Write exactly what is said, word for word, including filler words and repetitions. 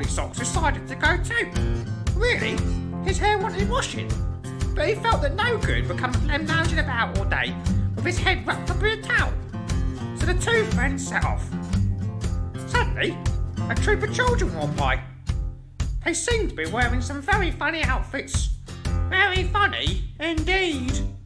Pocket Socks decided to go too. Really, his hair wanted washing, but he felt that no good would come from him lounging about all day with his head wrapped up in a towel. So the two friends set off. Suddenly, a troop of children walked by. They seemed to be wearing some very funny outfits. Very funny indeed.